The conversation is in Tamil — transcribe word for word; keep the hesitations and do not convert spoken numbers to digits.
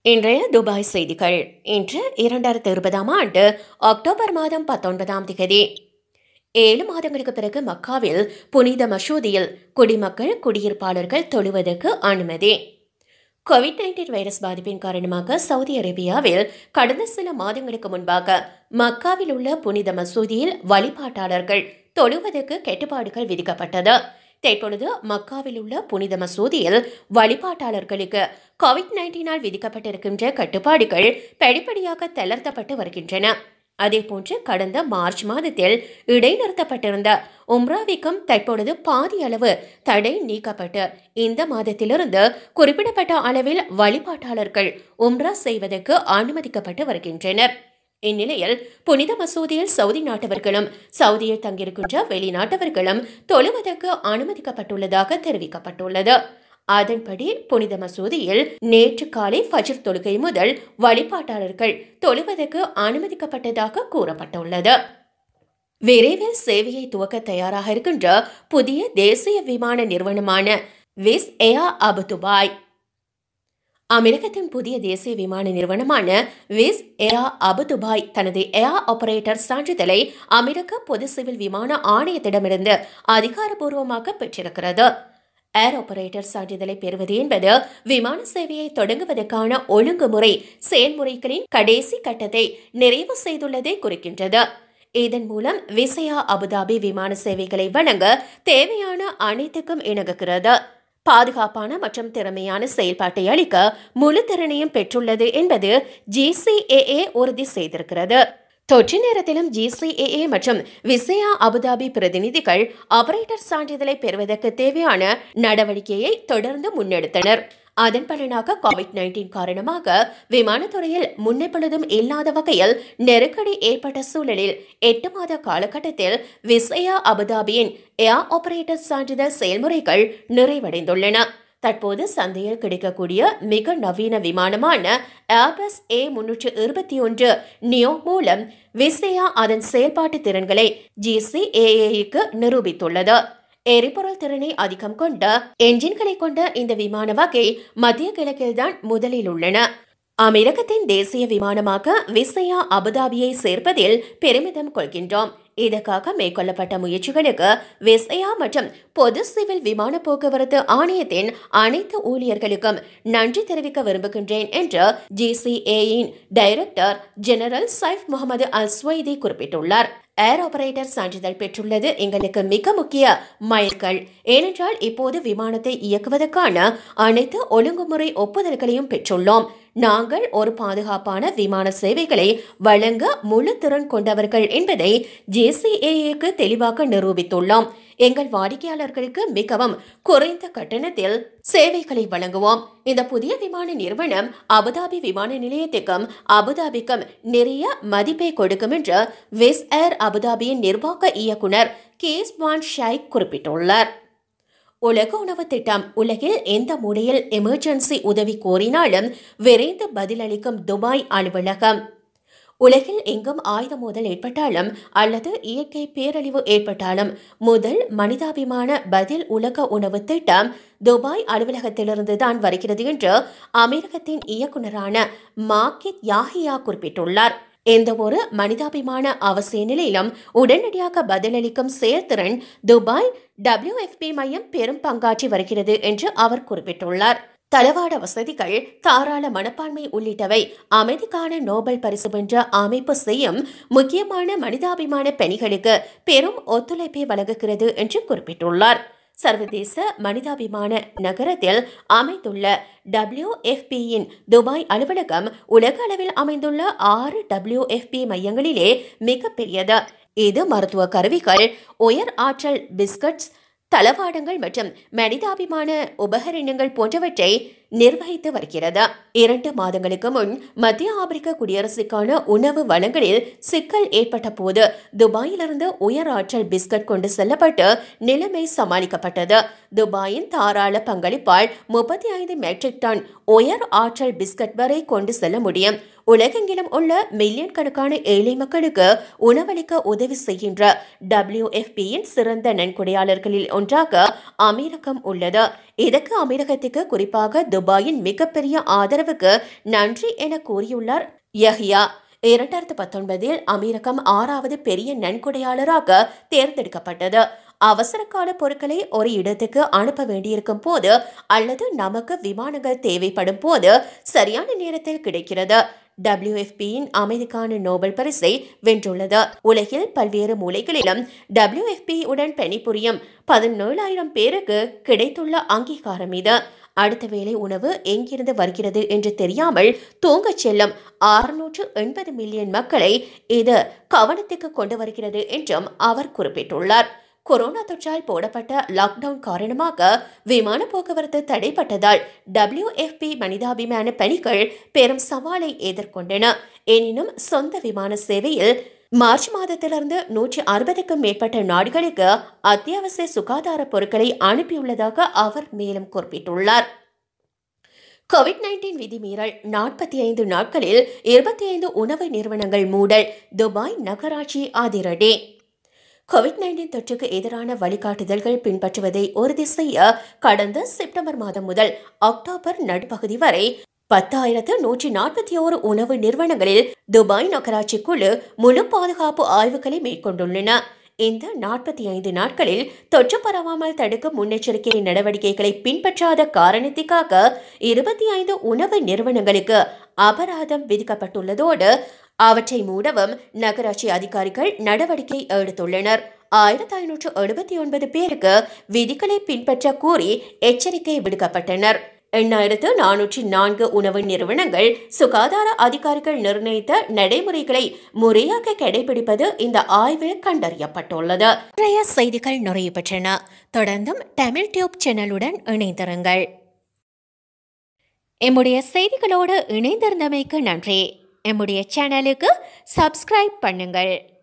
இன்றைய துபாய் செய்திகள். இன்று இரண்டாயிரத்து இருபதாம் ஆண்டு அக்டோபர் மாதம் பத்தொன்பதாம் திகதி. ஏழு மாதங்களுக்கு பிறகு மக்காவில் புனித மசூதியில் குடிமக்கள் குடியிருப்பாளர்கள் தொழுவதற்கு அனுமதி. கோவிட் நைன்டீன் வைரஸ் பாதிப்பின் காரணமாக சவுதி அரேபியாவில் கடந்த சில மாதங்களுக்கு முன்பாக மக்காவில் உள்ள புனித மசூதியில் வழிபாட்டாளர்கள் தொழுவதற்கு கட்டுப்பாடுகள் விதிக்கப்பட்டது. தற்பொழுது மக்காவில் உள்ள புனித மசூதியில் வழிபாட்டாளர்களுக்கு கோவிட் நைன்டீனால் விதிக்கப்பட்டிருக்கின்ற கட்டுப்பாடுகள் படிப்படியாக தளர்த்தப்பட்டு வருகின்றன. அதேபோன்று கடந்த மார்ச் மாதத்தில் இடைநிறுத்தப்பட்டிருந்த உம்ராவிற்கும் தற்பொழுது பாதி அளவு தடை நீக்கப்பட்டு இந்த மாதத்திலிருந்து குறிப்பிடப்பட்ட அளவில் வழிபாட்டாளர்கள் உம்ரா செய்வதற்கு அனுமதிக்கப்பட்டு வருகின்றனர். இந்நிலையில் புனித மசூதியில் சவுதி நாட்டவர்களும் சவுதியில் தங்கியிருக்கின்ற வெளிநாட்டவர்களும் தொழுவதற்கு அனுமதிக்கப்பட்டுள்ளதாக தெரிவிக்கப்பட்டுள்ளது. அதன்படி புனித மசூதியில் நேற்று காலை ஃபஜ்ர் தொழுகை முதல் வழிபாட்டாளர்கள் தொழுவதற்கு அனுமதிக்கப்பட்டதாக கூறப்பட்டுள்ளது. விரைவில் சேவையை துவக்க தயாராக இருக்கின்ற புதிய தேசிய விமான நிறுவனமான விஸ் ஏர் அபு துபாய். அமெரிக்கத்தின் புதிய தேசிய விமான நிறுவனமான விஸ் ஏர் அபு துபாய் தனது ஏர் ஆபரேட்டர் சான்றிதழை அமெரிக்க பொது சிவில் விமான ஆணையத்திடமிருந்து அதிகாரப்பூர்வமாக பெற்றிருக்கிறது. ஏர் ஆபரேட்டர் சான்றிதழை பெறுவது என்பது விமான சேவையை தொடங்குவதற்கான ஒழுங்குமுறை செயல்முறைகளின் கடைசி கட்டத்தை நிறைவு செய்துள்ளதை குறிக்கின்றது. இதன் மூலம் விஸ் ஏர் அபுதாபி விமான சேவைகளை வழங்க தேவையான அனைத்துக்கும் இணங்குகிறது. பாதுகாப்பான மற்றும் திறமையான செயல்பாட்டை அளிக்க முழு திறனையும் பெற்றுள்ளது என்பது ஜிசிஏஏ உறுதி செய்திருக்கிறது. தொற்று நேரத்திலும் ஜிசிஏஏ மற்றும் விஸ் ஏர் அபுதாபி பிரதிநிதிகள் ஆபரேட்டர் சான்றிதழை பெறுவதற்கு தேவையான நடவடிக்கையை தொடர்ந்து முன்னெடுத்தனர். அதன் பலனாக கோவிட் நைன்டீன் காரணமாக விமானத்துறையில் முன்னெப்பொழுதும் இல்லாத வகையில் நெருக்கடி ஏற்பட்ட சூழலில் எட்டு மாத காலகட்டத்தில் விஸ் ஏர் அபுதாபியின் ஏர் ஆபரேட்டர் சான்றிதழ் செயல்முறைகள் நிறைவடைந்துள்ளன. தற்போது சந்தையில் கிடைக்கக்கூடிய மிக நவீன விமானமான ஏர்பஸ் ஏ முன்னூற்று இருபத்தி ஒன்று நியோ மூலம் விஸ் ஏர் அதன் செயல்பாட்டு திறன்களை ஜிசிஏஏக்கு நிரூபித்துள்ளது. எரிபொருள் திறனை அதிகம் கொண்ட என்ஜின்களை கொண்ட இந்த விமான வகை மத்திய கிழக்கில்தான் முதலில் உள்ளன. அமெரிக்கத்தின் தேசிய விமானமாக விஸ் ஏர் அபுதாபியை சேர்ப்பதில் பெருமிதம் கொள்கின்றோம். இதற்காக மேற்கொள்ளப்பட்ட முயற்சிகளுக்கு விஸ் ஏர் மற்றும் பொது சிவில் விமான போக்குவரத்து ஆணையத்தின் அனைத்து ஊழியர்களுக்கும் நன்றி தெரிவிக்க விரும்புகின்றேன் என்று ஜிசிஏயின் director general Saif Mohammed Al Suwaidi குறிப்பிட்டுள்ளார். ஏர் ஆபரேட்டர் சான்றிதழ் பெற்றுள்ளது எங்களுக்கு மிக முக்கிய மைல்கல். ஏனென்றால் இப்போது விமானத்தை இயக்குவதற்கான அனைத்து ஒழுங்குமுறை ஒப்புதல்களையும் பெற்றுள்ளோம். நாங்கள் ஒரு பாதுகாப்பான விமான சேவைகளை வழங்க முழு திறன் கொண்டவர்கள் என்பதை ஜிசிஏஏக்கு தெளிவாக நிரூபித்துள்ளோம். எங்கள் வாடிக்கையாளர்களுக்கு மிகவும் குறைந்த கட்டணத்தில் சேவைகளை வழங்குவோம். இந்த புதிய விமான நிறுவனம் அபுதாபி விமான நிலையத்துக்கும் அபுதாபிக்கும் நிறைய மதிப்பை கொடுக்கும் என்று விஸ் ஏர் அபுதாபியின் நிர்வாக இயக்குனர் கேஸ்வான் ஷைக் குறிப்பிட்டுள்ளார். உலக உணவு திட்டம் உலகில் எந்த மூலையில் எமர்ஜென்சி உதவி கோரினாலும் விரைந்து பதிலளிக்கும் துபாய் அலுவலகம். உலகில் எங்கும் ஆயுத மோதல் ஏற்பட்டாலும் அல்லது இயற்கை பேரழிவு ஏற்பட்டாலும் முதல் மனிதாபிமான பதில் உலக உணவு திட்டம் துபாய் அலுவலகத்திலிருந்து தான் வருகிறது என்று அமெரிக்கத்தின் இயக்குநரான மார்கித் யாஹியா குறிப்பிட்டுள்ளார். எந்த ஒரு மனிதாபிமான அவசிய நிலையிலும் உடனடியாக பதிலளிக்கும் செயல்திறன் துபாய் டபிள்யூ எஃப் பி மையம் பெரும் பங்காற்றி வருகிறது என்று அவர் குறிப்பிட்டுள்ளார். தளவாட வசதிகள், தாராள மனப்பான்மை உள்ளிட்டவை அமைதிக்கான நோபல் பரிசு வென்ற அமைப்பு செய்யும் முக்கியமான மனிதாபிமான பணிகளுக்கு பெரும் ஒத்துழைப்பை வழங்குகிறது என்று குறிப்பிட்டுள்ளார். சர்வதேச மனிதாபிமான நகரத்தில் அமைந்துள்ள டபிள்யூ எஃப் பியின் துபாய் அலுவலகம் உலக அளவில் அமைந்துள்ள ஆறு டபிள்யூ எஃப் பி மையங்களிலே மிக பெரியது. இது மருத்துவ கருவிகள், உயர் ஆற்றல் பிஸ்கட்ஸ், தளவாடங்கள் மற்றும் மனிதாபிமான உபகரணங்கள் போன்றவற்றை நிர்வகித்து வருகிறது. இரண்டு மாதங்களுக்கு முன் மத்திய ஆப்பிரிக்க குடியரசுக்கான உணவு வளங்களில் சிக்கல் ஏற்பட்ட போது துபாயிலிருந்து உயர் ஆற்றல் பிஸ்கட் கொண்டு செல்லப்பட்டு நிலைமை சமாளிக்கப்பட்டது. துபாயின் தாராள பங்களிப்பால் முப்பத்தி ஐந்து மெட்ரிக் டன் உயர் ஆற்றல் பிஸ்கட் வரை கொண்டு செல்ல முடியும். உலகெங்கிலும் உள்ள மில்லியன் கணக்கான ஏழை மக்களுக்கு உணவளிக்க உதவி செய்கின்ற டபிள்யூ எஃப் பியின் சிறந்த நன்கொடையாளர்களில் ஒன்றாக அமீரகம் உள்ளது. இதற்கு அமீரகத்துக்கு, குறிப்பாக துபாயின் மிகப்பெரிய ஆதரவுக்கு நன்றி என கூறியுள்ளார் யஹ்யா. இரண்டாயிரத்து பத்தொன்பதில் அமீரகம் ஆறாவது பெரிய நன்கொடையாளராக தேர்ந்தெடுக்கப்பட்டது. அவசர கால பொருட்களை ஒரு இடத்துக்கு அனுப்ப வேண்டியிருக்கும் போது அல்லது நமக்கு விமானங்கள் தேவைப்படும் போது சரியான நேரத்தில் கிடைக்கிறது. டபிள்யூ எஃப் பியின் அமைதிக்கான நோபல் பரிசை வென்றுள்ளது. உலகில் பல்வேறு மூலைகளிலும் டபிள்யூ எஃப் பி உடன் பணிபுரியும் பதினேழாயிரம் பேருக்கு கிடைத்துள்ள அங்கீகாரம் இது. அடுத்த வேளை உணவு எங்கிருந்து வருகிறது என்று தெரியாமல் தூங்கச் செல்லும் அறுநூற்று எண்பது மில்லியன் மக்களை இது கவனத்துக்கு கொண்டு வருகிறது என்றும் அவர் குறிப்பிட்டுள்ளார். கொரோனா தொற்றால் போடப்பட்ட லாக்டவுன் காரணமாக விமான போக்குவரத்து தடைப்பட்டதால் டபிள்யூ எஃப் பி மனிதாபிமான பணிகள் பெரும் சவாலை எதிர்கொண்டன. எனினும் சொந்த விமான சேவையில் மார்ச் மாதத்திலிருந்து நூற்றி அறுபதுக்கும் மேற்பட்ட நாடுகளுக்கு அத்தியாவசிய சுகாதார பொருட்களை அனுப்பியுள்ளதாக அவர் மேலும் குறிப்பிட்டுள்ளார். கோவிட் நைன்டீன் விதிமீறல் நாற்பத்தி ஐந்து நாட்களில் இருபத்தி ஐந்து உணவு நிறுவனங்கள் மூடல். துபாய் நகராட்சி அதிரடி. கோவிட் நைன்டீன் தொற்றுக்கு எதிரான வழிகாட்டுதல்கள் பின்பற்றுவதை உறுதி செய்ய கடந்த செப்டம்பர் மாதம் முதல் அக்டோபர் நடுப்பகுதி வரை பத்தாயிரத்து நூற்றி நாற்பத்தி ஓரு உணவு நிறுவனங்களில் துபாய் நகராட்சி குழு முழு பாதுகாப்பு ஆய்வுகளை மேற்கொண்டுள்ளன. இந்த நாற்பத்தி ஐந்து நாட்களில் தொற்று பரவாமல் தடுக்கும் முன்னெச்சரிக்கை நடவடிக்கைகளை பின்பற்றாத காரணத்திற்காக இருபத்தி ஐந்து உணவு நிறுவனங்களுக்கு அபராதம் விதிக்கப்பட்டுள்ளதோடு அவற்றை மூடவும் நகராட்சி அதிகாரிகள் நடவடிக்கை எடுத்துள்ளனர். ஆயிரத்தி ஐநூற்று எழுபத்தி ஒன்பது பேருக்கு விதிகளை பின்பற்ற கூறி எச்சரிக்கை விடுக்கப்பட்டனர். எண்ணாயிரத்து நானூற்றி நான்கு உணவு நிறுவனங்கள் சுகாதார அதிகாரிகள் நிர்ணயித்த நடைமுறைகளை முறையாக கடைபிடிப்பது இந்த ஆய்வில் கண்டறியப்பட்டுள்ளது. நிறைய செய்திகள் நிறைவு பெற்றன. தொடர்ந்தும் தமிழ் டியூப் சேனலுடன் இணைந்திருங்கள். எம்முடைய செய்திகளோடு இணைந்திருந்தமைக்கு நன்றி. எம்முடைய சேனலுக்கு சப்ஸ்கிரைப் பண்ணுங்கள்.